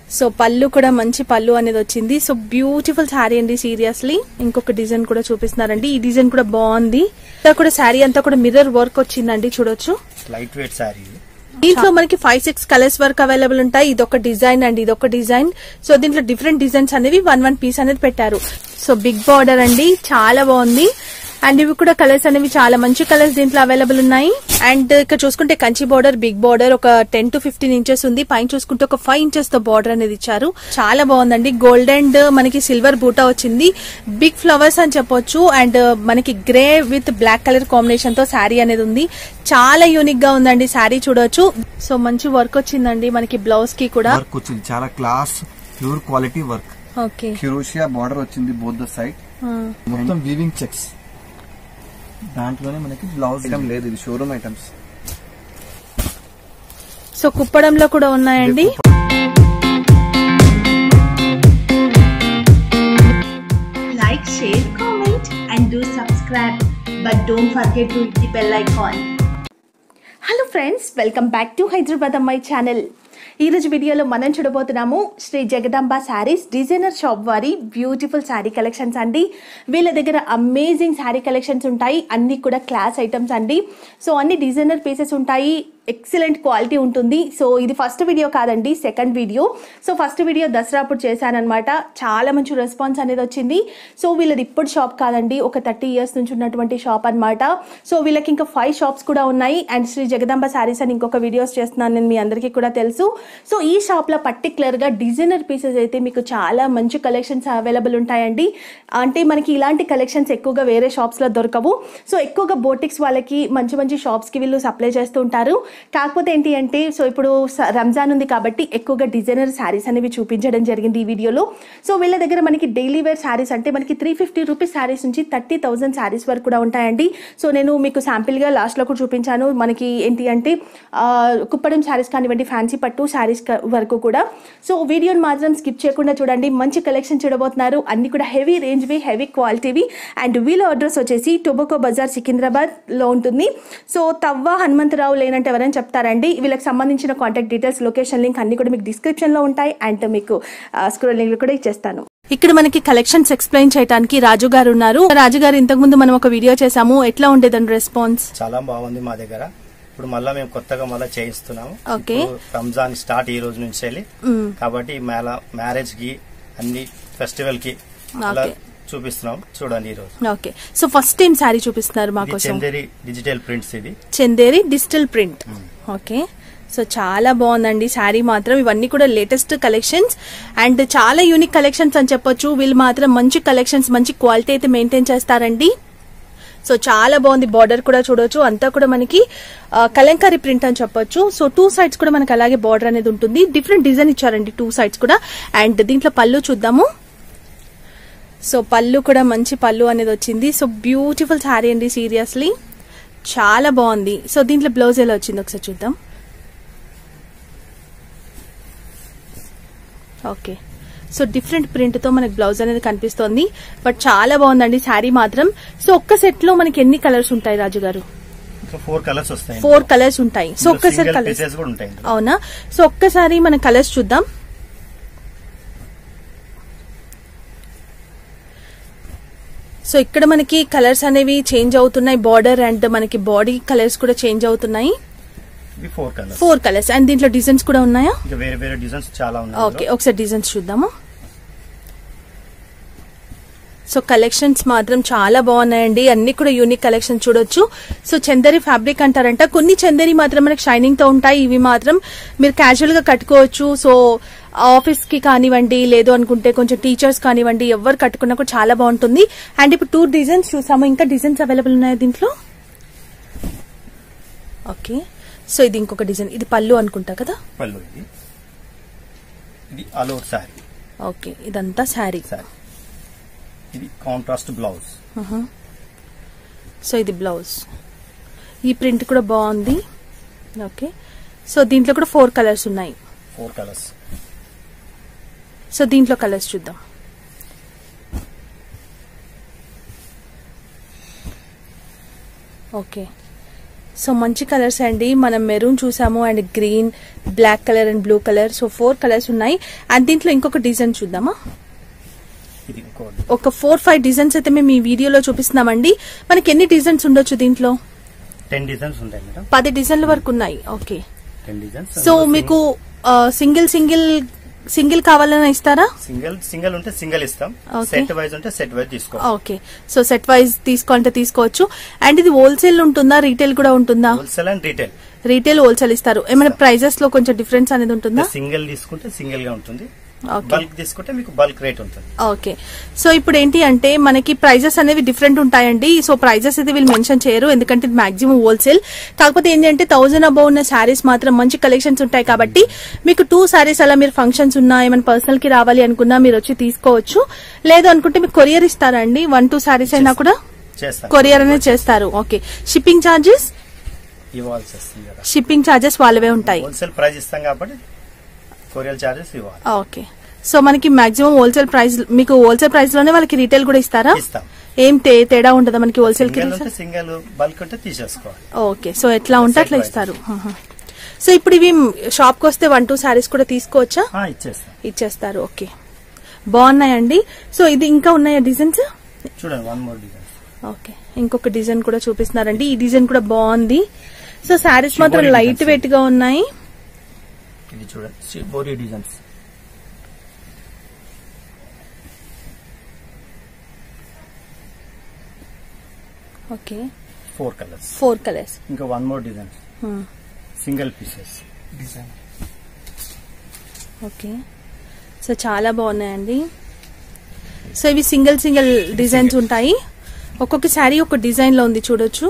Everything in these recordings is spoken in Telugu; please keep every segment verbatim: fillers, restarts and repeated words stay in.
సో పళ్ళు కూడా మంచి పళ్ళు అనేది వచ్చింది. సో బ్యూటిఫుల్ శారీ అండి సీరియస్లీ. ఇంకొక డిజైన్ కూడా చూపిస్తున్నారండి. ఈ డిజైన్ కూడా బాగుంది. ఇక్కడ కూడా శారీ అంతా కూడా మిర్రర్ వర్క్ వచ్చిందండి, చూడొచ్చు. Light weight sari. దీంట్లో మనకి ఫైవ్ సిక్స్ కలర్స్ వరకు అవైలబుల్ ఉంటాయి. ఇదొక డిజైన్ అండి, ఇదొక డిజైన్. సో దీంట్లో డిఫరెంట్ డిజైన్స్ అనేవి వన్ వన్ పీస్ అనేది పెట్టారు. సో బిగ్ బార్డర్ అండి, చాలా బాగుంది. అండ్ ఇవి కూడా కలర్స్ అనేవి చాలా మంచి కలర్స్ దీంట్లో అవైలబుల్ ఉన్నాయి. అండ్ ఇక్కడ చూసుకుంటే కంచి బార్డర్, బిగ్ బార్డర్ ఒక టెన్ టు ఫిఫ్టీన్ ఇంచెస్ ఉంది. పైన చూసుకుంటే ఒక ఫైవ్ ఇంచెస్ తో బార్డర్ అనేది ఇచ్చారు. చాలా బాగుందండి. గోల్డ్ అండ్ మనకి సిల్వర్ బూటా వచ్చింది. బిగ్ ఫ్లవర్స్ అని చెప్పొచ్చు. అండ్ మనకి grey with black colour combination తో శారీ అనేది ఉంది. చాలా యూనిక్ గా ఉందండి శారీ, చూడొచ్చు. సో మంచి వర్క్ వచ్చిందండి మనకి బ్లౌజ్ కి కూడా. వర్క్ వచ్చింది చాలా class, pure quality work. Okay, క్యూరోషియా బార్డర్ వచ్చింది బోత్ ద సైడ్. మొత్తం వీవింగ్ చెక్స్. దాంట్లోనే మనకి బ్లౌజ్ ఐటమ్ లేదు, ఇది షోరూమ్ ఐటమ్స్. సో కుప్పడంలో కూడా ఉన్నాయండి. Like, share, comment and do subscribe, but don't forget to hit the bell icon. Hello friends, welcome back to Hyderabad అమ్మాయి ఛానల్. ఈ రోజు వీడియోలో మనం చూడబోతున్నాము శ్రీ జగదాంబ శారీస్ డిజైనర్ షాప్ వారి బ్యూటిఫుల్ శారీ కలెక్షన్స్ అండి. వీళ్ళ దగ్గర అమేజింగ్ శారీ కలెక్షన్స్ ఉంటాయి. అన్ని కూడా క్లాస్ ఐటమ్స్ అండి. సో అన్ని డిజైనర్ పీసెస్ ఉంటాయి. ఎక్సలెంట్ క్వాలిటీ ఉంటుంది. సో ఇది ఫస్ట్ వీడియో కాదండి, second video. So first video Dasara అప్పుడు చేశానమాట. చాలా మంచి రెస్పాన్స్ అనేది వచ్చింది. సో వీళ్ళది ఇప్పుడు షాప్ కాదండి, ఒక థర్టీ ఇయర్స్ నుంచి ఉన్నటువంటి షాప్ అనమాట. సో వీళ్ళకి ఇంకా ఫైవ్ షాప్స్ కూడా ఉన్నాయి. అండ్ శ్రీ జగదాంబ శారీస్ అని ఇంకొక వీడియోస్ చేస్తున్నాను నేను, మీ అందరికీ కూడా తెలుసు. సో ఈ షాప్లో పర్టికులర్గా డిజైనర్ పీసెస్ అయితే మీకు చాలా మంచి కలెక్షన్స్ అవైలబుల్ ఉంటాయండి. అంటే మనకి ఇలాంటి కలెక్షన్స్ ఎక్కువగా వేరే షాప్స్లో దొరకవు. సో ఎక్కువగా బోటిక్స్ వాళ్ళకి మంచి మంచి షాప్స్కి వీళ్ళు సప్లై చేస్తూ ఉంటారు. కాకపోతే ఏంటి అంటే, సో ఇప్పుడు రంజాన్ ఉంది కాబట్టి ఎక్కువగా డిజైనర్ శారీస్ అనేవి చూపించడం జరిగింది ఈ వీడియోలో. సో వీళ్ళ దగ్గర మనకి డైలీ వేర్ శారీస్ అంటే మనకి త్రీ ఫిఫ్టీ రూపీస్ శారీస్ నుంచి థర్టీ థౌసండ్ శారీస్ వరకు కూడా ఉంటాయండి. సో నేను మీకు శాంపిల్గా లాస్ట్లో కూడా చూపించాను. మనకి ఏంటి అంటే కుప్పడం శారీస్ కానివ్వండి, ఫ్యాన్సీ పట్టు శారీస్ వరకు కూడా. సో వీడియోని మాత్రం స్కిప్ చేయకుండా చూడండి. మంచి కలెక్షన్ చూడబోతున్నారు. అన్ని కూడా హెవీ రేంజ్వి, హెవీ క్వాలిటీవి. అండ్ వీళ్ళ అడ్రస్ వచ్చేసి టొబాకో బజార్ సికింద్రాబాద్లో ఉంటుంది. సో తవ్వ హనుమంతరావు లేనంటే ఎవరైనా చెప్తారండి. వీళ్ళకి సంబంధించిన కాంటాక్ట్ డీటెయిల్స్, లొకేషన్ లింక్ అన్ని కూడా మీకు డిస్క్రిప్షన్లో ఉంటాయి. అండ్ మీకు స్క్రోల్ లింక్ కూడా ఇచ్చేస్తాను. ఇక్కడ మనకి కలెక్షన్స్ ఎక్స్ప్లెయిన్ చేయడానికి రాజు గారు ఉన్నారు. రాజు గారు, ఇంతకు ముందు మనం ఒక వీడియో చేసాము, ఎట్లా ఉండేదండి రెస్పాన్స్? చాలా బాగుంది మా దగ్గర. ఇప్పుడు మళ్ళా మేము కొత్తగా మళ్ళీ చేయిస్తున్నాము. ఓకే, రంజాన్ స్టార్ట్ ఈ రోజు నుంచి వెళ్ళి, కాబట్టి మ్యారేజ్ కి అన్ని ఫెస్టివల్ కి చూపిస్తున్నాం. చూడండి ఈ రోజు. Okay, so first time sari చూపిస్తున్నారు మాకు. చందేరి డిజిటల్ ప్రింట్స్, ఇది Chanderi digital print. Okay, so చాలా బాగుందండి శారీ మాత్రం. ఇవన్నీ కూడా లేటెస్ట్ కలెక్షన్స్ అండ్ చాలా యూనిక్ కలెక్షన్స్ అని చెప్పొచ్చు. వీళ్ళు మాత్రం మంచి కలెక్షన్స్, మంచి క్వాలిటీ అయితే మెయింటైన్ చేస్తారండి. సో చాలా బాగుంది. బార్డర్ కూడా చూడొచ్చు, అంతా కూడా మనకి కలంకారీ ప్రింట్ అని చెప్పొచ్చు. సో టూ సైడ్స్ కూడా మనకి అలాగే బార్డర్ అనేది ఉంటుంది. డిఫరెంట్ డిజైన్ ఇచ్చారండి టూ సైడ్స్ కూడా. అండ్ దీంట్లో పళ్ళు చూద్దాము. సో పళ్ళు కూడా మంచి పళ్ళు అనేది వచ్చింది. సో బ్యూటిఫుల్ శారీ అండి సీరియస్లీ, చాలా బాగుంది. సో దీంట్లో బ్లౌజ్ ఎలా వచ్చింది ఒకసారి చూద్దాం. ఓకే, సో డిఫరెంట్ ప్రింట్ తో మనకి బ్లౌజ్ అనేది కనిపిస్తోంది. బట్ చాలా బాగుందండి శారీ మాత్రం. సో ఒక్క సెట్ లో మనకి ఎన్ని కలర్స్ ఉంటాయి రాజు గారు? ఫోర్ కలర్స్ వస్తాయి. ఫోర్ కలర్స్ ఉంటాయి. సో ఒక్కసారి కలర్స్ అవునా? సో ఒక్కసారి మన కలర్స్ చూద్దాం. సో ఇక్కడ మనకి కలర్స్ అనేవి చేంజ్ అవుతున్నాయి. బార్డర్ అండ్ మనకి బాడీ కలర్స్ కూడా చేంజ్ అవుతున్నాయి. Four colours. అండ్ దీంట్లో డిజైన్స్ కూడా ఉన్నాయా? వేరే వేరే డిజైన్స్ చాలా ఉన్నాయి. ఓకే, ఒకసారి డిజైన్స్ చూద్దాము. సో కలెక్షన్స్ మాత్రం చాలా బాగున్నాయండి. అన్ని కూడా యూనిక్ కలెక్షన్ చూడొచ్చు. సో చందేరి ఫ్యాబ్రిక్ అంటారంట. కొన్ని చందేరి మాత్రం మనకి షైనింగ్ తో ఉంటాయి. ఇవి మాత్రం మీరు క్యాజువల్ గా కట్టుకోవచ్చు. సో ఆఫీస్ కి కానివ్వండి, లేదు అనుకుంటే కొంచెం టీచర్స్ కానివ్వండి, ఎవరు కట్టుకున్నా కూడా చాలా బాగుంటుంది. అండ్ ఇప్పుడు టూ డిజైన్స్ చూసాము. ఇంకా డిజైన్స్ అవైలబుల్ ఉన్నాయి దీంట్లో. ఓకే, సో ఇది ఇంకొక డిజైన్. ఇది పళ్ళు అనుకుంటా కదా? పళ్ళు. ఇది ఆల్ ఓవర్ సారీ. ఓకే, ఇదంతా సారీ. ఇది కాంట్రాస్ట్ బ్లౌజ్. సో ఇది బ్లౌజ్. ఈ ప్రింట్ కూడా బాగుంది. ఓకే, సో దీంట్లో కూడా ఫోర్ కలర్స్ ఉన్నాయి. Four colours. సో దీంట్లో కలర్స్ చూద్దాం. ఓకే, సో మంచి కలర్స్ అండి. మనం మెరూన్ చూసాము and green, black colour and blue colour. So four colours ఉన్నాయి. అండ్ దీంట్లో ఇంకొక డిజైన్ చూద్దామా. ఒక ఫోర్ ఫైవ్ డిజైన్స్ అయితే మేము ఈ వీడియోలో చూపిస్తున్నామండి. మనకి ఎన్ని డిజైన్స్ ఉండొచ్చు దీంట్లో? టెన్ డిజైన్స్ ఉంటాయి మేడం. పది డిజైన్ల వరకు ఉన్నాయి. ఓకే. Ten designs. సో మీకు సింగిల్ సింగిల్ సింగిల్ కావాలని ఇస్తారా? సింగిల్ సింగిల్ ఉంటే సింగిల్ ఇస్తాం. సెట్ వైజ్ ఉంటే సెట్ వైజ్ తీసుకో. ఓకే. సో సెట్ వైజ్ తీసుకోవాలంటే తీసుకోవచ్చు. అండ్ ఇది హోల్సేల్ ఉంటుందా, రీటైల్ కూడా ఉంటుందా? Wholesale and retail. Retail, wholesale ఇస్తారు. ఏమైనా ప్రైజెస్ లో కొంచెం డిఫరెన్స్ అనేది ఉంటుందా? సింగిల్ తీసుకుంటే సింగిల్ గా ఉంటుంది, బల్క్ తీసుకుంటే మీకు బల్క్ రేట్ ఉంటుంది. ఓకే. సో ఇప్పుడు ఏంటి అంటే మనకి ప్రైజెస్ అనేవి డిఫరెంట్ ఉంటాయండి. సో ప్రైజెస్ అయితే వీళ్ళు మెన్షన్ చేయరు, ఎందుకంటే ఇది మాక్సిమం హోల్సేల్. కాకపోతే ఏంటంటే థౌసండ్ అబౌవ్ ఉన్న శారీస్ మాత్రం మంచి కలెక్షన్స్ ఉంటాయి కాబట్టి మీకు టూ శారీస్ అలా మీరు ఫంక్షన్స్ ఉన్నా ఏమైనా పర్సనల్ కి రావాలి అనుకున్నా మీరు వచ్చి తీసుకోవచ్చు. లేదు అనుకుంటే మీకు కొరియర్ ఇస్తారండి. వన్ టూ శారీస్ అయినా కూడా కొరియర్ అనేది చేస్తారు. ఓకే. షిప్పింగ్ ఛార్జెస్ ఇవ్వాల్సి వస్తుంది కదా. షిప్పింగ్ ఛార్జెస్ వాళ్ళవే ఉంటాయి. హోల్సేల్ ప్రైస్ ఇస్తాం కాబట్టి కొరియర్ చార్జెస్ ఇవ్వాలి. ఓకే. సో మనకి మాక్సిమం హోల్సేల్ ప్రైస్, మీకు హోల్సేల్ ప్రైస్ లోనే వాళ్ళకి రీటైల్ కూడా ఇస్తారా? ఏం తేడా ఉంటుందా మనకి హోల్సేల్ కి? సింగిల్ బల్క్ ఉంటే తీసేసుకోవాలి. ఓకే. సో ఎట్లా ఉంటే అట్లా ఇస్తారు. సో ఇప్పుడు ఇవి షాప్ కి వస్తే వన్ టూ శారీస్ కూడా తీసుకోవచ్చా? ఇచ్చేస్తారు. ఓకే. బాగున్నాయండి. సో ఇది ఇంకా ఉన్నాయా డిజైన్స్? చూడండి, వన్ మోర్ డిజైన్. ఓకే. ఇంకొక డిజైన్ కూడా చూపిస్తున్నారండి. ఈ డిజైన్ కూడా బాగుంది. సో శారీస్ మాత్రం లైట్ వెయిట్ గా ఉన్నాయి. ఇది చూడండి, shibori designs. Okay. Four colours. Four colours. ఇంకా one more design, single pieces design. Okay. So చాలా బాగున్నాయండి. సో ఇవి సింగిల్ సింగిల్ డిజైన్స్ ఉంటాయి. ఒక్కొక్క శారీ ఒక డిజైన్ లో ఉంది, చూడొచ్చు.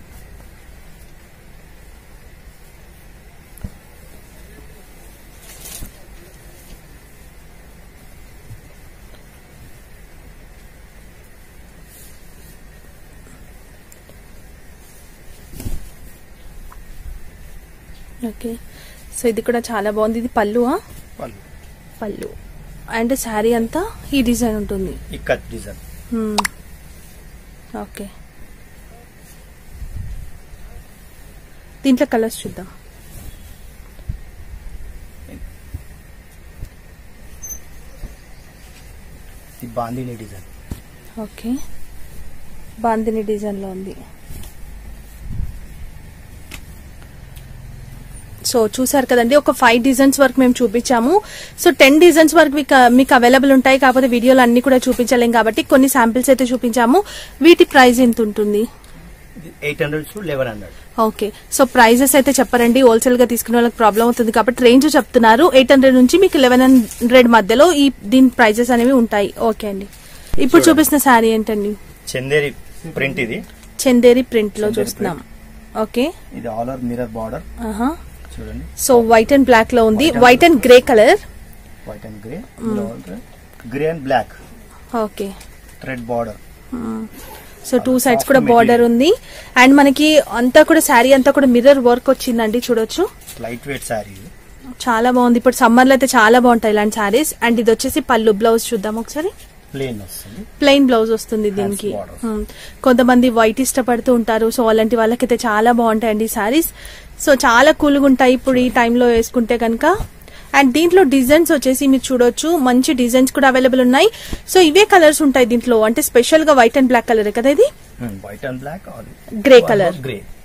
ఓకే. సో ఇది కూడా చాలా బాగుంది. ఇది పళ్ళు పళ్ళు అండ్ శారీ అంతా ఈ డిజైన్ ఉంటుంది. డిజైన్. ఓకే. దీంట్లో కలర్స్ చూద్దాం. Bandhani design. Okay. Bandhani design లో ఉంది. సో చూసారు కదండి, ఒక ఫైవ్ డిజైన్స్ వరకు మేము చూపించాము. సో టెన్ డిజైన్స్ వరకు మీకు అవైలబుల్ ఉంటాయి. కాకపోతే వీడియోలో అన్ని కూడా చూపించలేం కాబట్టి కొన్ని శాంపిల్స్ అయితే చూపించాము. వీటి ప్రైస్ ఎంత ఉంటుంది? Eight hundred to eleven hundred. Okay. So prices అయితే చెప్పరండి, హోల్సేల్ గా తీసుకునే వాళ్ళకి ప్రాబ్లం అవుతుంది కాబట్టి రేంజ్ చెప్తున్నారు. ఎయిట్ హండ్రెడ్ నుంచి మీకు లెవెన్ హండ్రెడ్ మధ్యలో ఈ దీని ప్రైజెస్ అనేవి ఉంటాయి. ఓకే అండి. ఇప్పుడు చూపిస్తున్న శారీ ఏంటండి? చందేరి ప్రింట్. ఇది చందేరి ప్రింట్ లో చూస్తున్నాం. ఓకే. ఇది ఆల్ ఓవర్ మిర్రర్ బార్డర్. చూడండి. సో వైట్ అండ్ బ్లాక్ లో ఉంది. White and grey colour. White and grey, grey and black. Okay. Thread border. So two sides కూడా బార్డర్ ఉంది. అండ్ మనకి అంతా కూడా శారీ అంతా కూడా మిర్రర్ వర్క్ వచ్చిందండి, చూడొచ్చు. లైట్ వెయిట్ శారీ, చాలా బాగుంది. ఇప్పుడు సమ్మర్ లో అయితే చాలా బాగుంటాయి ఇలాంటి శారీస్. అండ్ ఇది వచ్చేసి పళ్ళు. బ్లౌజ్ చూద్దాం ఒకసారి. ప్లెయిన్ వస్తుంది. ప్లెయిన్ బ్లౌజ్ వస్తుంది దీనికి. కొంతమంది వైట్ ఇష్టపడుతూ ఉంటారు. సో అలాంటి వాళ్ళకైతే చాలా బాగుంటాయండి శారీస్. సో చాలా కూల్గా ఉంటాయి ఇప్పుడు ఈ టైంలో వేసుకుంటే కనుక. అండ్ దీంట్లో డిజైన్స్ వచ్చేసి మీరు చూడొచ్చు, మంచి డిజైన్స్ కూడా అవైలబుల్ ఉన్నాయి. సో ఇవే కలర్స్ ఉంటాయి దీంట్లో, అంటే స్పెషల్ గా వైట్ అండ్ బ్లాక్ కలర్ కదా ఇది. White and black, grey colour.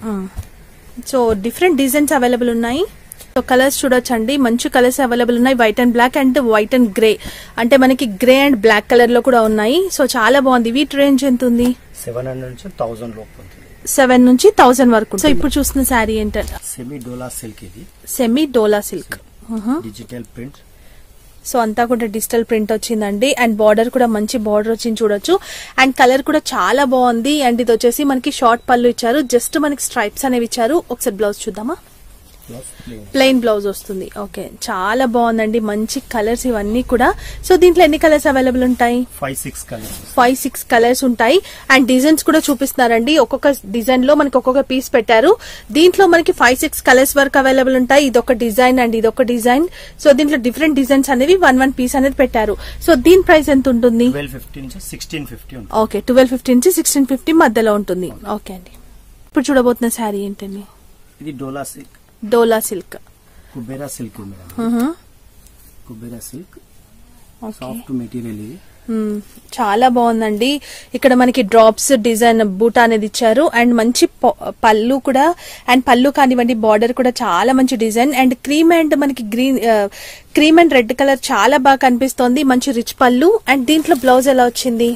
So different designs available ఉన్నాయి. సో కలర్స్ చూడొచ్చండి, మంచి కలర్స్ అవైలబుల్ ఉన్నాయి. White and black and white and grey, అంటే మనకి గ్రే అండ్ బ్లాక్ కలర్ లో కూడా ఉన్నాయి. సో చాలా బాగుంది. వీటి రేంజ్ ఎంత ఉంది? సెవెన్ హండ్రెడ్ నుంచి థౌసండ్ లోపు ఉంటుంది. సెవెన్ నుంచి థౌసండ్ వరకు. సో ఇప్పుడు చూస్తున్న శారీ ఏంటంటే సెమీ డోలా సిల్క్. ఇది semi dola silk, digital print. So అంతా కూడా డిజిటల్ ప్రింట్ వచ్చిందండి. అండ్ బార్డర్ కూడా మంచి బార్డర్ వచ్చింది, చూడొచ్చు. అండ్ కలర్ కూడా చాలా బాగుంది. అండ్ ఇది వచ్చేసి మనకి షార్ట్ పళ్ళు ఇచ్చారు, జస్ట్ మనకి స్ట్రైప్స్ అనేవి ఇచ్చారు. ఒకసారి బ్లౌజ్ చూద్దామా. ప్లెయిన్ బ్లౌజ్ వస్తుంది. ఓకే. చాలా బాగుందండి, మంచి కలర్స్ ఇవన్నీ కూడా. సో దీంట్లో ఎన్ని కలర్స్ అవైలబుల్ ఉంటాయి? Five six colours five six colours ఉంటాయి. అండ్ డిజైన్స్ కూడా చూపిస్తున్నారండి. ఒక్కొక్క డిజైన్ లో మనకి ఒక్కొక్క పీస్ పెట్టారు. దీంట్లో మనకి ఫైవ్ సిక్స్ కలర్స్ వరకు అవైలబుల్ ఉంటాయి. ఇదొక డిజైన్ అండ్ ఇదొక డిజైన్. సో దీంట్లో డిఫరెంట్ డిజైన్స్ అనేవి వన్ వన్ పీస్ అనేది పెట్టారు. సో దీని ప్రైస్ ఎంత ఉంటుంది? ట్వెల్వ్ ఫిఫ్టీ నుంచి sixteen fifty. Okay. Twelve fifty నుంచి సిక్స్టీన్ ఫిఫ్టీ మధ్యలో ఉంటుంది. ఓకే అండి. ఇప్పుడు చూడబోతున్న శారీ ఏంటండి? ఇది dola silk. Dola silk, Kubera silk madam. Kubera silk soft material ఇది. చాలా బాగుందండి. ఇక్కడ మనకి డ్రాప్స్ డిజైన్ బూటా అనేది ఇచ్చారు అండ్ మంచి పళ్ళు కూడా, అండ్ పళ్ళు కానివ్వండి బార్డర్ కూడా చాలా మంచి డిజైన్ అండ్ క్రీమ్ అండ్ మనకి green cream and red colour చాలా బాగా కనిపిస్తోంది. మంచి రిచ్ పళ్ళు అండ్ దీంట్లో బ్లౌజ్ ఎలా వచ్చింది?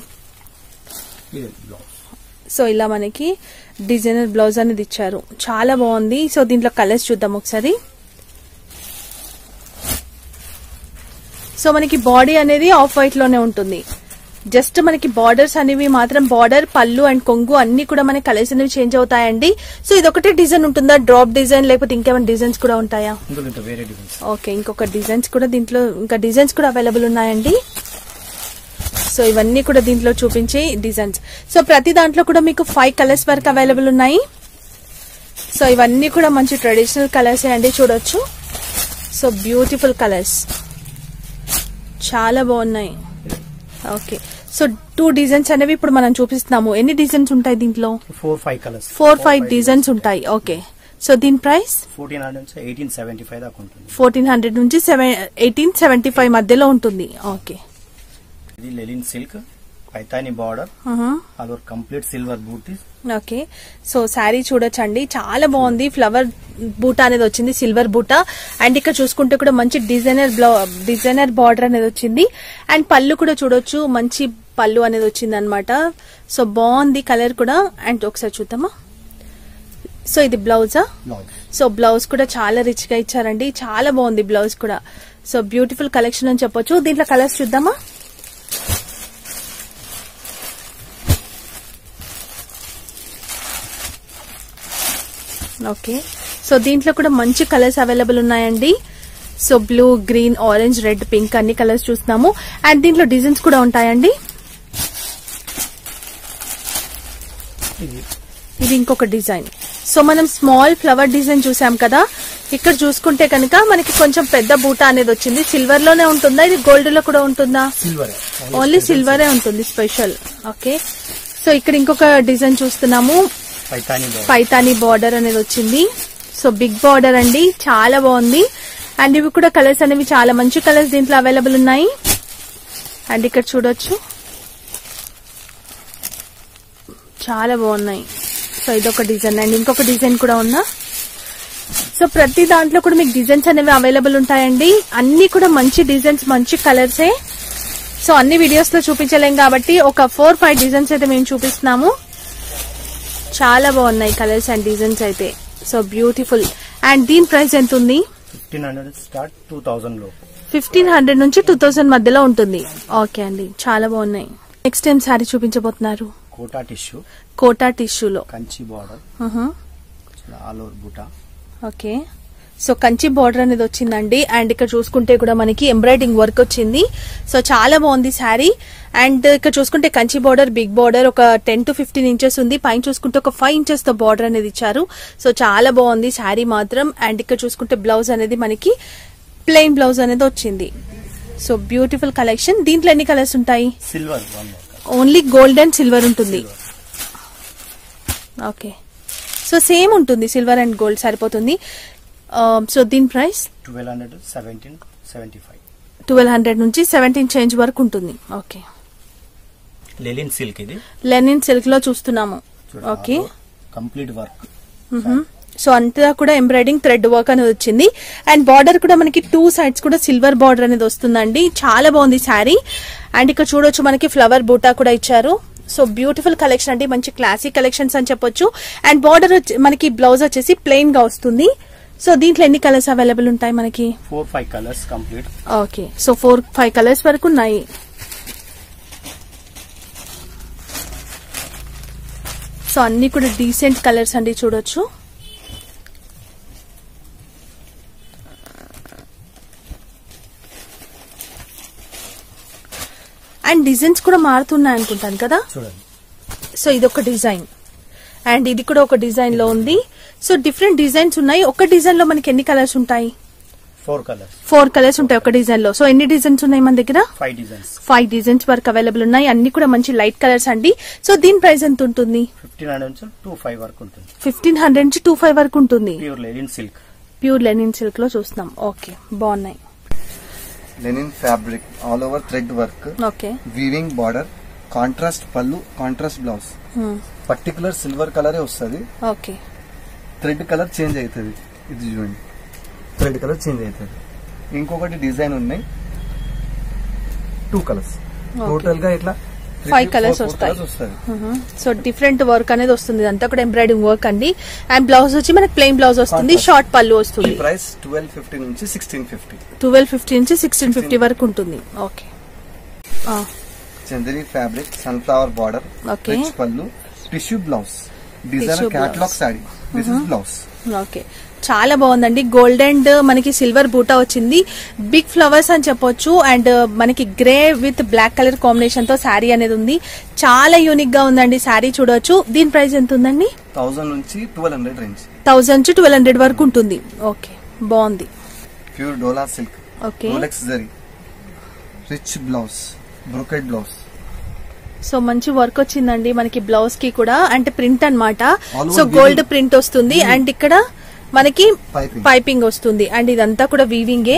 సో ఇలా మనకి డిజైనర్ బ్లౌజ్ అనేది ఇచ్చారు, చాలా బాగుంది. సో దీంట్లో కలర్స్ చూద్దాం ఒకసారి. సో మనకి బాడీ అనేది ఆఫ్ వైట్ లోనే ఉంటుంది. జస్ట్ మనకి బార్డర్స్ అనేవి మాత్రం బార్డర్, పళ్ళు అండ్ కొంగు అన్ని కూడా మనకి కలర్స్ అనేవి చేంజ్ అవుతాయండి. సో ఇది ఒకటే డిజైన్ ఉంటుందా, డ్రాప్ డిజైన్ లేకపోతే ఇంకేమైనా డిజైన్స్ కూడా ఉంటాయా? ఓకే, ఇంకొక డిజైన్స్ కూడా దీంట్లో ఇంకా డిజైన్స్ కూడా అవైలబుల్ ఉన్నాయండి. సో ఇవన్నీ కూడా దీంట్లో చూపించే డిజైన్స్. సో ప్రతి దాంట్లో కూడా మీకు ఫైవ్ కలర్స్ వరకు అవైలబుల్ ఉన్నాయి. సో ఇవన్నీ కూడా మంచి ట్రెడిషనల్ కలర్స్ అండి, చూడొచ్చు. సో బ్యూటిఫుల్ కలర్స్ చాలా బాగున్నాయి. ఓకే, సో టూ డిజైన్స్ అనేవి ఇప్పుడు మనం చూపిస్తున్నాము. ఎన్ని డిజైన్స్ ఉంటాయి దీంట్లో? Four five colours, four five designs ఉంటాయి. ఓకే, సో దీని ప్రైస్ ఫోర్టీన్ హండ్రెడ్ నుంచి ఎయిటీన్ సెవెంటీ ఫైవ్ దాకా ఉంటుంది. ఫోర్టీన్ హండ్రెడ్ నుంచి ఎయిటీన్ సెవెంటీ ఫైవ్ మధ్యలో ఉంటుంది. ఓకే, ఇది linen silk, Paithani border, all over complete silver బూటీ. ఓకే, సో శారీ చూడొచ్చండి, చాలా బాగుంది. ఫ్లవర్ బూటా అనేది వచ్చింది, సిల్వర్ బూటా. అండ్ ఇక్కడ చూసుకుంటే కూడా మంచి డిజైనర్ బ్లౌ డిజైనర్ బార్డర్ అనేది వచ్చింది. అండ్ పళ్ళు కూడా చూడొచ్చు, మంచి పళ్ళు అనేది వచ్చింది అనమాట. సో బాగుంది కలర్ కూడా. అండ్ ఒకసారి చూద్దామా. సో ఇది బ్లౌజా? సో బ్లౌజ్ కూడా చాలా రిచ్ గా ఇచ్చారండి, చాలా బాగుంది బ్లౌజ్ కూడా. సో బ్యూటిఫుల్ కలెక్షన్ అని చెప్పొచ్చు. దీంట్లో కలర్స్ చూద్దామా. ఓకే, సో దీంట్లో కూడా మంచి కలర్స్ అవైలబుల్ ఉన్నాయండి. So blue, green, orange, red, pink అన్ని కలర్స్ చూస్తున్నాము. అండ్ దీంట్లో డిజైన్స్ కూడా ఉంటాయండి. ఇది ఇంకొక డిజైన్. సో మనం స్మాల్ ఫ్లవర్ డిజైన్ చూసాం కదా, ఇక్కడ చూసుకుంటే కనుక మనకి కొంచెం పెద్ద బూటా అనేది వచ్చింది. సిల్వర్ లోనే ఉంటుందా, ఇది గోల్డ్ లో కూడా ఉంటుందా? ఓన్లీ సిల్వరే ఉంటుంది స్పెషల్. ఓకే, సో ఇక్కడ ఇంకొక డిజైన్ చూస్తున్నాము, పైతాని బార్డర్ అనేది వచ్చింది. సో బిగ్ బార్డర్ అండి, చాలా బాగుంది. అండ్ ఇవి కూడా కలర్స్ అనేవి చాలా మంచి కలర్స్ దీంట్లో అవైలబుల్ ఉన్నాయి. అండ్ ఇక్కడ చూడొచ్చు, చాలా బాగున్నాయి. సో ఇదొక డిజైన్ అండ్ ఇంకొక డిజైన్ కూడా ఉన్నా. సో ప్రతి దాంట్లో కూడా మీకు డిజైన్స్ అనేవి అవైలబుల్ ఉంటాయండి. అన్ని కూడా మంచి డిజైన్స్, మంచి కలర్సే. సో అన్ని వీడియోస్ లో చూపించలేం కాబట్టి ఒక ఫోర్ ఫైవ్ డిజైన్స్ అయితే మేము చూపిస్తున్నాము. చాలా బాగున్నాయి కలర్స్ అండ్ డిజైన్స్ అయితే. So beautiful. అండ్ దీని ప్రైస్ ఎంత ఉంది? Fifteen hundred start two thousand లో ఫిఫ్టీన్ హండ్రెడ్ నుంచి టూ థౌసండ్ మధ్యలో ఉంటుంది. ఓకే అండి, చాలా బాగున్నాయి. నెక్స్ట్ టైం శారీ చూపించబోతున్నారు. కోటా టిష్యూ, కోటా టిష్యూలో కంచి బార్డర్, ఆల్ ఓవర్ బూటా. ఓకే, సో కంచి బార్డర్ అనేది వచ్చిందండి. అండ్ ఇక్కడ చూసుకుంటే కూడా మనకి ఎంబ్రాయిడింగ్ వర్క్ వచ్చింది. సో చాలా బాగుంది శారీ. అండ్ ఇక్కడ చూసుకుంటే కంచి బార్డర్, బిగ్ బార్డర్ ఒక టెన్ టు ఫిఫ్టీన్ ఇంచెస్ ఉంది. పైన చూసుకుంటే ఒక ఫైవ్ ఇంచెస్ తో బార్డర్ అనేది ఇచ్చారు. సో చాలా బాగుంది శారీ మాత్రం. అండ్ ఇక్కడ చూసుకుంటే బ్లౌజ్ అనేది మనకి ప్లెయిన్ బ్లౌజ్ అనేది వచ్చింది. So beautiful collection. దీంట్లో ఎన్ని కలర్స్ ఉంటాయి? Silver, only gold and silver ఉంటుంది. ఓకే, సో సేమ్ ఉంటుంది, సిల్వర్ అండ్ గోల్డ్ సరిపోతుంది. సో దీని price twelve hundred seventeen seventy five twelve hundred నుంచి సెవెంటీన్ చేంజ్ వరకు ఉంటుంది. ఓకే, లెనిన్ సిల్క్, ఇది లెనిన్ సిల్క్ లో చూస్తున్నాము. Okay, complete work. సో అంతా కూడా ఎంబ్రాయిడింగ్ థ్రెడ్ వర్క్ అనేది వచ్చింది. అండ్ బార్డర్ కూడా మనకి టూ సైడ్స్ కూడా సిల్వర్ బార్డర్ అనేది వస్తుందండి. చాలా బాగుంది శారీ. అండ్ ఇక్కడ చూడొచ్చు మనకి ఫ్లవర్ బూటా కూడా ఇచ్చారు. సో బ్యూటిఫుల్ కలెక్షన్ అండి, మంచి క్లాసిక్ కలెక్షన్స్ అని చెప్పొచ్చు. అండ్ బార్డర్ మనకి బ్లౌజ్ వచ్చేసి ప్లెయిన్ గా వస్తుంది. సో దీంట్లో ఎన్ని కలర్స్ అవైలబుల్ ఉంటాయి మనకి? Four five colours complete. Okay, so four five colours వరకు ఉన్నాయి. సో అన్ని కూడా డీసెంట్ కలర్స్ అండి, చూడొచ్చు. అండ్ డిజైన్స్ కూడా మారుతున్నాయి అనుకుంటాను కదా. సో ఇదొక డిజైన్ అండ్ ఇది కూడా ఒక డిజైన్ లో ఉంది. సో డిఫరెంట్ డిజైన్స్ ఉన్నాయి. ఒక డిజైన్ లో మనకి ఎన్ని కలర్స్ ఉంటాయి? ఫోర్ కలర్స్ ఫోర్ కలర్స్ ఉంటాయి ఒక డిజైన్ లో. సో ఎన్ని డిజైన్స్ ఉన్నాయి మన దగ్గర? ఫైవ్ డిజైన్స్ ఫైవ్ డిజైన్స్ వరకు అవైలబుల్ ఉన్నాయి. అన్ని కూడా మంచి లైట్ కలర్స్ అండి. సో దీని ప్రైస్ ఎంత ఉంటుంది? ఫిఫ్టీన్ హండ్రెడ్ నుంచి టూ ఫైవ్ వరకు ఉంటుంది. ఫిఫ్టీన్ హండ్రెడ్ నుంచి టూ ఫైవ్ వరకు ఉంటుంది. Pure linen silk. Pure linen silk లో చూస్తున్నాం. ఓకే, బాగున్నాయి. Linen fabric all over thread work, okay, weaving border, contrast పళ్ళు, కాంట్రాస్ట్ బ్లౌజ్. పర్టికులర్ సిల్వర్ కలరే వస్తుంది. ఓకే, థ్రెడ్ కలర్ చేంజ్ అవుతుంది. ఇది చూడండి, థ్రెడ్ కలర్ చేంజ్ అవుతుంది. ఇంకొకటి డిజైన్ ఉన్నాయి, టూ కలర్స్. టోటల్ గా ఇట్లా ఫైవ్ కలర్స్ వస్తాయి. సో డిఫరెంట్ వర్క్ అనేది వస్తుంది. ఇదంతా కూడా ఎంబ్రాయిడింగ్ వర్క్ అండి. అండ్ బ్లౌజ్ వచ్చి మనకి ప్లెయిన్ బ్లౌజ్ వస్తుంది, షార్ట్ పళ్ళు వస్తుంది. ప్రైస్ ట్వెల్వ్ ఫిఫ్టీ నుంచి సిక్స్టీన్ ఫిఫ్టీ ట్వెల్వ్ ఫిఫ్టీ నుంచి సిక్స్టీన్ ఫిఫ్టీ వరకు ఉంటుంది. Okay, Chanderi fabric, sunflower border, okay, rich పళ్ళు, tissue blouse, designer catalogue sari. This is blouse. Okay, చాలా బాగుందండి. గోల్డ్ అండ్ మనకి సిల్వర్ బూటా వచ్చింది, బిగ్ ఫ్లవర్స్ అని చెప్పొచ్చు. అండ్ మనకి grey with black colour combination తో శారీ అనేది ఉంది. చాలా యూనిక్ గా ఉందండి శారీ, చూడొచ్చు. దీని ప్రైస్ ఎంత ఉందండి? థౌసండ్ నుంచి ట్వెల్వ్ హండ్రెడ్ రేంజ్. థౌసండ్ నుంచి ట్వెల్వ్ హండ్రెడ్ వరకు ఉంటుంది. ఓకే, బాగుంది. Pure dola silk, okay, Rolex zari, rich blouse, brocade blouse. So మంచి వర్క్ వచ్చిందండి మనకి బ్లౌజ్ కి కూడా. అంటే ప్రింట్ అన్నమాట. సో గోల్డ్ ప్రింట్ వస్తుంది. అండ్ ఇక్కడ మనకి పైపింగ్ వస్తుంది. అండ్ ఇదంతా కూడా వీవింగే.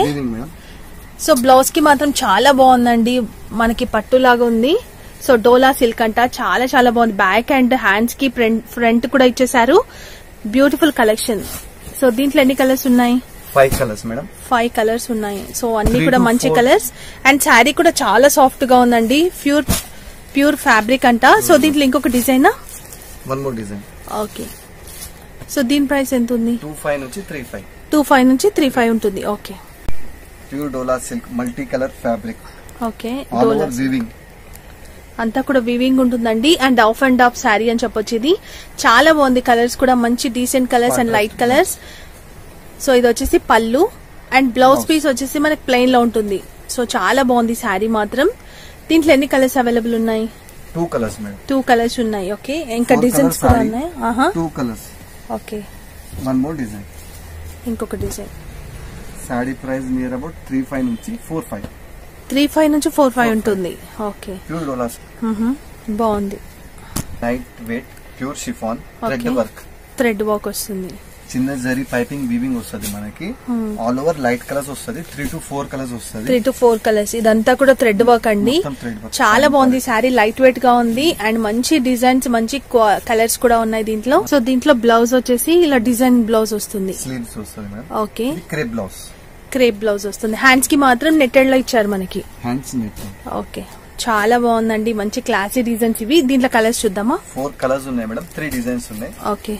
సో బ్లౌజ్ కి మాత్రం చాలా బాగుందండి, మనకి పట్టులాగా ఉంది. సో డోలా సిల్క్ అంట, చాలా చాలా బాగుంది. బ్యాక్ అండ్ హ్యాండ్స్ కి ఫ్రంట్ కూడా ఇచ్చేసారు. Beautiful collection. సో దీంట్లో ఎన్ని కలర్స్ ఉన్నాయి? Five colours madam. Five colours ఉన్నాయి. సో అన్ని కూడా మంచి కలర్స్. అండ్ శారీ కూడా చాలా సాఫ్ట్ గా ఉందండి. ప్యూర్ ప్యూర్ ఫ్యాబ్రిక్ అంట. సో దీంట్లో ఇంకొక design, one more design. Okay, so దీని ప్రైస్ ఎంత ఉంది? టూ ఫైవ్ నుంచి త్రీ ఫైవ్ టూ ఫైవ్ నుంచి త్రీ ఫైవ్ ఉంటుంది. Okay, pure dola silk, multi colour fabric, okay, all over weaving. అంతా కూడా వీవింగ్ ఉంటుందండి. And off and off sari అని చెప్పొచ్చు. ఇది చాలా బాగుంది. కలర్స్ కూడా మంచి decent colours and light colours. So ఇది వచ్చేసి పళ్ళు. అండ్ బ్లౌజ్ పీస్ వచ్చేసి మనకి ప్లెయిన్ లో ఉంటుంది. సో చాలా బాగుంది శారీ మాత్రం. దీంట్లో ఎన్ని కలర్స్ అవైలబుల్ ఉన్నాయి? Two colours madam. Two colours ఉన్నాయి. ఓకే, ఇంకా డిజైన్స్ కూడా ఉన్నాయి. Two colours. Okay, one more design. ఇంకొక design. Sari price near about three five నుంచి ఫోర్ ఫైవ్ త్రీ ఫైవ్ నుంచి ఫోర్ ఫైవ్ ఉంటుంది. ఓకే, ప్యూర్ డోలా బాగుంది. Light weight pure chiffon, thread work, thread work వస్తుంది. చిన్న జరీ పైపింగ్ వీవింగ్ వస్తుంది మనకి. ఆల్ ఓవర్ లైట్ కలర్స్ వస్తుంది. త్రీ టు ఫోర్ కలర్స్ వస్తుంది. Three to four colours. ఇదంతా కూడా థ్రెడ్ వర్క్ అండి. చాలా బాగుంది శారీ. లైట్ వెయిట్ గా ఉంది. అండ్ మంచి డిజైన్స్, మంచి కలర్స్ కూడా ఉన్నాయి దీంట్లో. సో దీంట్లో బ్లౌజ్ వచ్చేసి ఇలా డిజైన్ బ్లౌజ్ వస్తుంది. స్లీవ్స్ వస్తుంది madam. Okay, crepe blouse. Crepe blouse వస్తుంది. హ్యాండ్స్ కి మాత్రం నెట్టెడ్ లో ఇచ్చారు మనకి. Hands netted. ఓకే, చాలా బాగుందండి. మంచి క్లాసీ డిజైన్స్ ఇవి. దీంట్లో కలర్స్ చూద్దామా? ఫోర్ కలర్స్ ఉన్నాయి మేడం. త్రీ డిజైన్స్ ఉన్నాయి. ఓకే,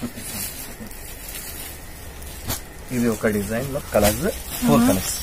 ఇది ఒక డిజైన్ లో కలర్స్, ఫోర్ కలర్స్.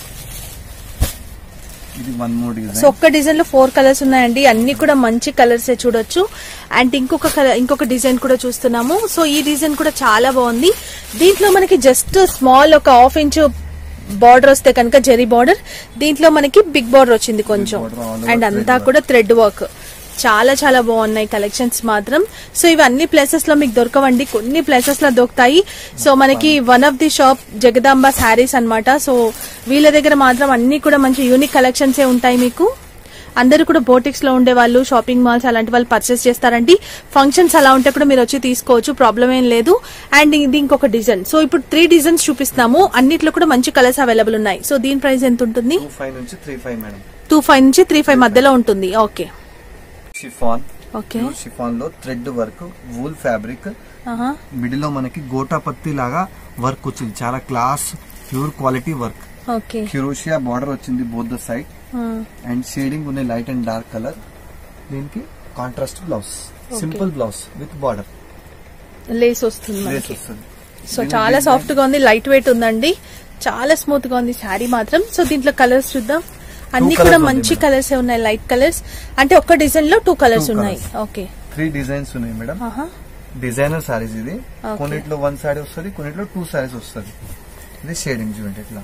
ఇది వన్ మోర్ డిజైన్. సో ఒక్క డిజైన్ లో ఫోర్ కలర్స్ ఉన్నాయండి. అన్ని కూడా మంచి కలర్స్ చూడొచ్చు. అండ్ ఇంకొక కలర్, ఇంకొక డిజైన్ కూడా చూస్తున్నాము. సో ఈ డిజైన్ కూడా చాలా బాగుంది. దీంట్లో మనకి జస్ట్ స్మాల్ ఒక హాఫ్ ఇంచ్ బార్డర్ వస్తే కనుక జరీ బార్డర్, దీంట్లో మనకి బిగ్ బార్డర్ వచ్చింది కొంచెం. అండ్ అంతా కూడా థ్రెడ్ వర్క్. చాలా చాలా బాగున్నాయి కలెక్షన్స్ మాత్రం. సో ఇవి అన్ని ప్లేసెస్ లో మీకు దొరకవండి, కొన్ని ప్లేసెస్ లో దొరుకుతాయి. సో మనకి one of the shop Jagadamba Sarees అన్నమాట. సో వీళ్ళ దగ్గర మాత్రం అన్ని కూడా మంచి యూనిక్ కలెక్షన్స్ ఏ ఉంటాయి మీకు. అందరూ కూడా బోటిక్స్ లో ఉండే వాళ్ళు, షాపింగ్ మాల్స్ అలాంటి వాళ్ళు పర్చేస్ చేస్తారండి. ఫంక్షన్స్ అలా ఉంటే కూడా మీరు వచ్చి తీసుకోవచ్చు, ప్రాబ్లం ఏం లేదు. అండ్ ఇది ఇంకొక డిజైన్. సో ఇప్పుడు త్రీ డిజైన్స్ చూపిస్తాము. అన్నిట్లో కూడా మంచి కలర్స్ అవైలబుల్ ఉన్నాయి. సో దీని ప్రైస్ ఎంత ఉంటుంది? టూ ఫైవ్ నుంచి three five madam. Two five నుంచి త్రీ ఫైవ్ మధ్యలో ఉంటుంది. Okay, chiffon. ఓకే, షిఫాన్ లో thread work, wool fabric, middle లో మనకి గోటా పత్తి లాగా వర్క్ వచ్చింది. చాలా class, pure quality work. Okay, క్యూరోషియా బార్డర్ వచ్చింది both the side. And shading ఉన్నాయి లైట్ అండ్ డార్క్ కలర్. దీనికి contrast blouse, simple blouse with border, lace వస్తుంది లేస్ వస్తుంది. సో చాలా సాఫ్ట్ గా ఉంది, లైట్ వెయిట్ ఉందండి. చాలా స్మూత్ గా ఉంది శారీ మాత్రం. సో దీంట్లో కలర్స్ చూద్దాం. అన్ని కూడా మంచి కలర్స్ ఉన్నాయి, లైట్ కలర్స్. అంటే ఒక్క డిజైన్ లో టూ కలర్స్ ఉన్నాయి. ఓకే, త్రీ డిజైన్స్ ఉన్నాయి మేడం. డిజైనర్ సారీస్ ఇది. కొన్నిట్లో వన్ సారీ వస్తుంది, కొన్నిట్లో టూ సారీస్ వస్తుంది. ఇది షేడింగ్ చూడండి ఇట్లా,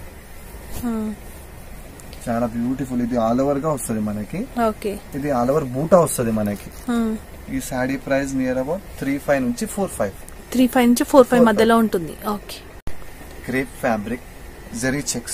చాలా బ్యూటిఫుల్. ఇది ఆల్ ఓవర్ గా వస్తుంది మనకి. ఓకే, ఇది ఆల్ ఓవర్ బూటా వస్తుంది మనకి. ఈ sari price near about three five నుంచి ఫోర్ ఫైవ్ త్రీ ఫైవ్ నుంచి ఫోర్ ఫైవ్ మధ్యలో ఉంటుంది. Okay, crepe fabric, zari checks,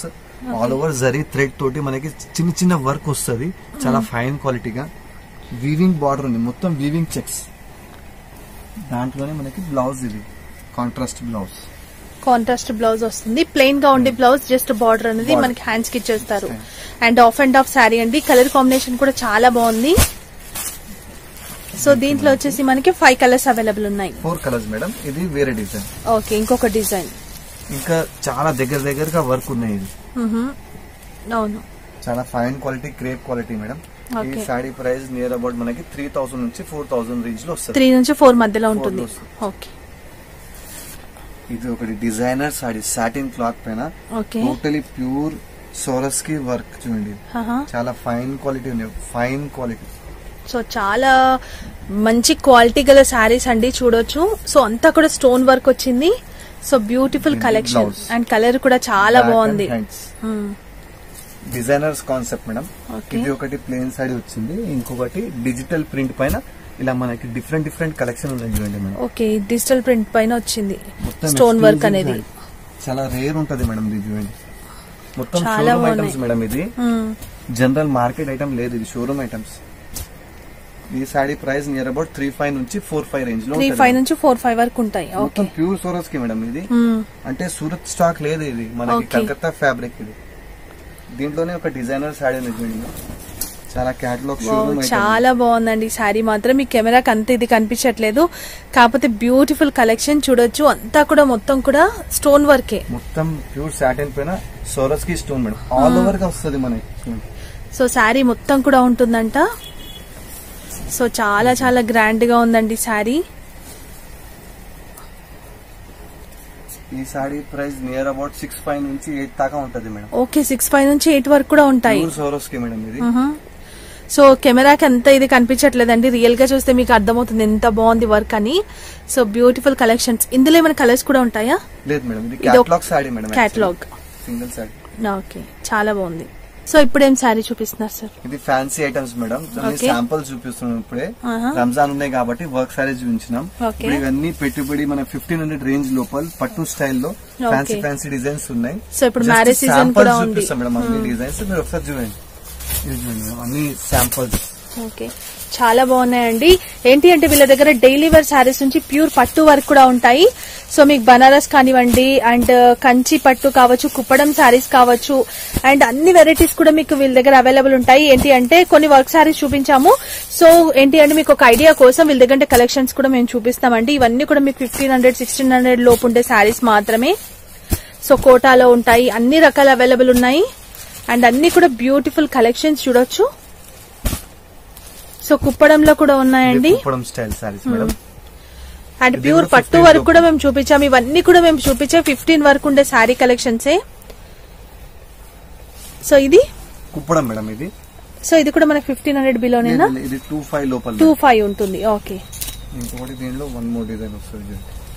all over zari thread తోటి మనకి చిన్న చిన్న వర్క్ వస్తుంది, చాలా ఫైన్ క్వాలిటీగా. వీవింగ్ బార్డర్ ఉంది, మొత్తం వీవింగ్ చెక్స్. దాంట్లోనే మనకి బ్లౌజ్, ఇది కాంట్రాస్ట్ బ్లౌజ్. కాంట్రాస్ట్ బ్లౌజ్ వస్తుంది, ప్లెయిన్ గా ఉండే బ్లౌజ్, జస్ట్ బార్డర్ అనేది మనకి హ్యాండ్స్ కి ఇచ్చేస్తారు. And off and off sari అండి, కలర్ కాంబినేషన్ కూడా చాలా బాగుంది. సో దీంట్లో వచ్చేసి మనకి ఫైవ్ కలర్స్ అవైలబుల్ ఉన్నాయి. ఫోర్ కలర్స్ మేడం, ఇది వేరే డిజైన్. ఓకే, ఇంకొక డిజైన్. ఇంకా చాలా దగ్గర దగ్గరగా వర్క్ ఉన్నాయి. ఇది అవును, చాలా fine quality, crepe quality madam. ఈ సారీ ప్రైస్ నియర్ అబౌట్ మనకి త్రీ థౌసండ్ నుంచి ఫోర్ థౌసండ్ రేంజ్ లో వస్తుంది. త్రీ నుంచి ఫోర్ మధ్యలో ఉంటుంది. ఓకే, ఇది ఒకటి డిజైనర్ సారీ, సాటిన్ క్లాత్ పైన టోటలీ ప్యూర్ సోరస్ కి వర్క్ చూడండి. చాలా ఫైన్ క్వాలిటీ ఉంది, ఫైన్ క్వాలిటీ. సో చాలా మంచి క్వాలిటీ గల శారీస్ అండి, చూడొచ్చు. సో అంతా కూడా స్టోన్ వర్క్ వచ్చింది. So beautiful collection and colour కూడా చాలా బాగుంది. Designers concept madam. ఇది ఒకటి ప్లేన్ సారీ వచ్చింది, ఇంకొకటి డిజిటల్ ప్రింట్ పైన ఇలా మనకి డిఫరెంట్ డిఫరెంట్ కలెక్షన్ ఉన్నాయి చూడండి మేడం. ఓకే, డిజిటల్ ప్రింట్ పైన వచ్చింది స్టోన్ వర్క్ అనేది. చాలా రేర్ ఉంటది మేడం ఇది చూడండి. మొత్తం షోరూమ్ ఐటమ్స్ మేడం, ఇది జనరల్ మార్కెట్ ఐటమ్ లేదు, ఇది షోరూమ్ ఐటమ్స్. ఈ sari price near about three five నుంచి ఫోర్ ఫైవ్ రేంజ్ లో, త్రీ ఫైవ్ నుంచి ఫోర్ ఫైవ్ వరకు ఉంటాయి. మొత్తం ప్యూర్ సోరస్ కి మేడం. ఇది అంటే సూరత్ స్టాక్ లేదు, ఇది మనకి కలకత్తా ఫ్యాబ్రిక్. ఇది దీంట్లోనే ఒక డిజైనర్ సారీ ఉంది, చాలా క్యాటలాగ్ షోరూమ్. చాలా బాగుందండి శారీ మాత్రం. మీ కెమెరాకి అంత ఇది కనిపించట్లేదు, కాకపోతే బ్యూటిఫుల్ కలెక్షన్ చూడొచ్చు. అంతా కూడా మొత్తం కూడా స్టోన్ వర్కే, మొత్తం ప్యూర్ సాటిన్ పైన సోరస్ కి స్టోన్ మేడం. ఆల్ ఓవర్ గా వస్తుంది మనకి. సో శారీ మొత్తం కూడా ఉంటుందంట. సో చాలా చాలా గ్రాండ్ గా ఉందండి శారీ. ఈ sari price near about six five నుంచి ఎయిట్ దాకా ఉంటది మేడం. ఓకే, సిక్స్ ఫైవ్ నుంచి ఎయిట్ వరకు కూడా ఉంటాయి. సోరస్ కి మేడం ఇది. సో కెమెరాకి అంత ఇది కనిపించట్లేదండి, రియల్ గా చూస్తే మీకు అర్థమవుతుంది ఎంత బాగుంది వర్క్ అని. So beautiful collections. ఇందులో ఏమైనా కలర్స్ కూడా ఉంటాయా? లేదు మేడం, ఇది catalogue sari madam. Catalogue single sari. Okay, చాలా బాగుంది. సో ఇప్పుడు ఏం శారీ చూపిస్తున్నారు సార్? ఇది ఫ్యాన్సీ ఐటమ్స్ మేడం, శాంపుల్స్ చూపిస్తున్నాం. ఇప్పుడే రంజాన్ ఉన్నాయి కాబట్టి వర్క్ సారీస్ చూపించినాం. ఇవన్నీ పెట్టుబడి మన ఫిఫ్టీన్ హండ్రెడ్ రేంజ్ లోపల పట్టు స్టైల్లో ఫ్యాన్సీ ఫ్యాన్సీ డిజైన్స్ ఉన్నాయి. సో ఇప్పుడు మ్యారేజ్ సీజన్ కూడా ఉంది. చూపిస్తాం మేడం అన్ని డిజైన్స్, మీరు ఒకసారి చూడండి. అన్ని శాంపుల్స్. ఓకే, చాలా బాగున్నాయండి. ఏంటి అంటే వీళ్ళ దగ్గర డైలీ వేర్ శారీస్ నుంచి ప్యూర్ పట్టు వరకు కూడా ఉంటాయి. సో మీకు బనారస్ కానివ్వండి, అండ్ కంచి పట్టు కావచ్చు, కుప్పడం శారీస్ కావచ్చు, అండ్ అన్ని వెరైటీస్ కూడా మీకు వీళ్ళ దగ్గర అవైలబుల్ ఉంటాయి. ఏంటి అంటే కొన్ని వర్క్ శారీస్ చూపించాము. సో ఏంటి అంటే మీకు ఒక ఐడియా కోసం వీళ్ళ దగ్గర కలెక్షన్స్ కూడా మేము చూపిస్తామండి. ఇవన్నీ కూడా మీకు ఫిఫ్టీన్ హండ్రెడ్ సిక్స్టీన్ హండ్రెడ్ లోపు ఉండే శారీస్ మాత్రమే. సో కోటాలో ఉంటాయి, అన్ని రకాల అవైలబుల్ ఉన్నాయి. అండ్ అన్ని కూడా బ్యూటిఫుల్ కలెక్షన్స్ చూడొచ్చు. సో కుప్పడంలో కూడా ఉన్నాయండి, అండ్ ప్యూర్ పట్టు వరకు కూడా మేము చూపించాము. ఇవన్నీ కూడా మేము చూపించే ఫిఫ్టీన్ వరకు ఉండే శారీ కలెక్షన్సే. సో ఇది కుప్పడం మేడం. ఇది సో ఇది కూడా మనకి ఫిఫ్టీన్ హండ్రెడ్ బిలోనేనా? ఇది టూ ఫైవ్ లోపల టూ ఫైవ్ ఉంటుంది. ఓకే, ఇంకొకటి దీనిలో వన్ మోర్ డిజైన్ వస్తుంది.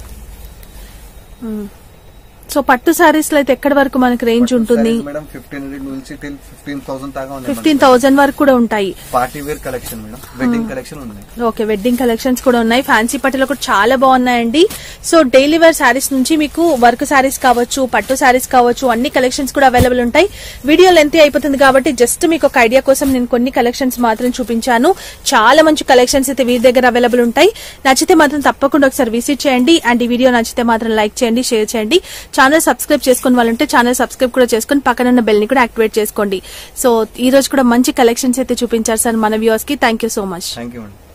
సో పట్టు సారీస్ లో అయితే ఎక్కడి వరకు మనకి రేంజ్ ఉంటుంది? మేడం ఫిఫ్టీన్ హండ్రెడ్ నుంచి టిల్ ఫిఫ్టీన్ థౌసండ్ దాకా ఉంది. ఫిఫ్టీన్ థౌసండ్ వరకు కూడా ఉంటాయి. Party wear collection madam, wedding collection ఉన్నాయి. ఓకే, వెడ్డింగ్ కలెక్షన్స్ కూడా ఉన్నాయి. ఫ్యాన్సీ పట్టులో కూడా చాలా బాగున్నాయండి. సో డైలీ వేర్ శారీస్ నుంచి మీకు వర్క్ శారీస్ కావచ్చు, పట్టు శారీస్ కావచ్చు, అన్ని కలెక్షన్స్ కూడా అవైలబుల్ ఉంటాయి. వీడియో లెంత్ అయిపోతుంది కాబట్టి జస్ట్ మీకు ఒక ఐడియా కోసం నేను కొన్ని కలెక్షన్స్ మాత్రం చూపించాను. చాలా మంచి కలెక్షన్స్ అయితే వీరి దగ్గర అవైలబుల్ ఉంటాయి. నచ్చితే మాత్రం తప్పకుండా ఒకసారి విజిట్ చేయండి. అండ్ ఈ వీడియో నచ్చితే మాత్రం లైక్ చేయండి, షేర్ చేయండి. ఛానల్ సబ్స్క్రైబ్ చేసుకుని వాళ్ళంటే ఛానల్ సబ్స్క్రైబ్ కూడా చేసుకుని పక్కన ఉన్న బెల్ ని కూడా యాక్టివేట్ చేసుకోండి. సో ఈ రోజు కూడా మంచి కలెక్షన్స్ అయితే చూపించారు సార్ మన వ్యూవర్స్ కి. Thank you so much. Thank you madam.